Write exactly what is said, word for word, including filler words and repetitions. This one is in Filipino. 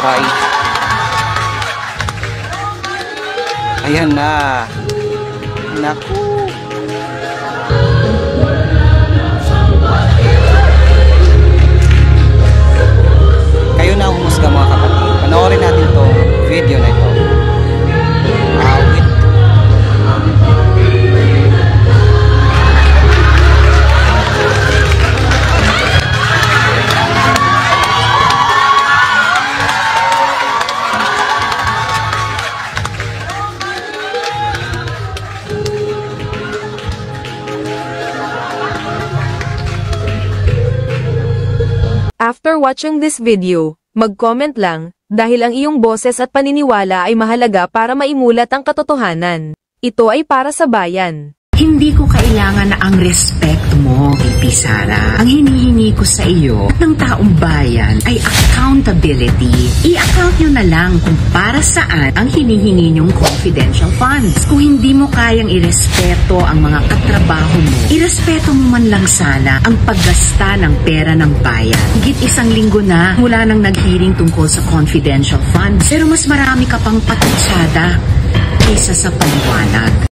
Aray. Ayan na. Naku. Kayo na humusga mga kapatid. Panoorin natin tong video na ito. Awit. After watching this video, mag-comment lang, dahil ang iyong boses at paniniwala ay mahalaga para maimulat ang katotohanan. Ito ay para sa bayan. Hindi ko kailangan na ang respeto mo, V P Sara. Ang hinihingi ko sa iyo ng taong bayan ay accountability. I-account nyo na lang kung para saan ang hinihingi nyong confidential funds. Kung hindi mo kayang irespeto ang mga katrabaho mo, irespeto mo man lang sana ang paggasta ng pera ng bayan. Higit isang linggo na mula nang nag-hearing tungkol sa confidential funds. Pero mas marami ka pang patutsada kaysa sa paliwanag.